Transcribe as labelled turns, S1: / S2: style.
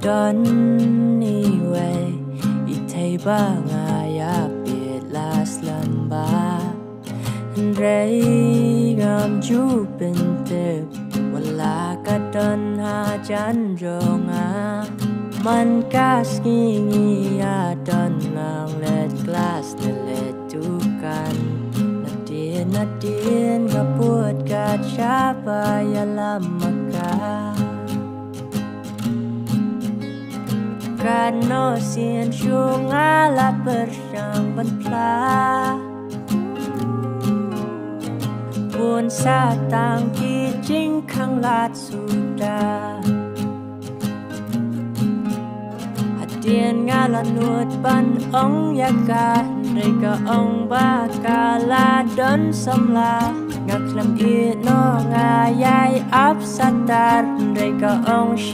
S1: done anyway. Itay ba nga yapit las lamba Ray ngam chu pintip wala ka don ha chan ronga man kas ngi ya don ngang let glass na let tukan nadien kaput ka chapa ya lamaka Kano sien syunga la bersang benpla Buồn xa tang khi chính khang lạt suda hạt tiền nga là nuột ban ông ya ca đây cả ông ba ca la đón sông la ngạc làm yên nó nga yai áp sát đây cả ông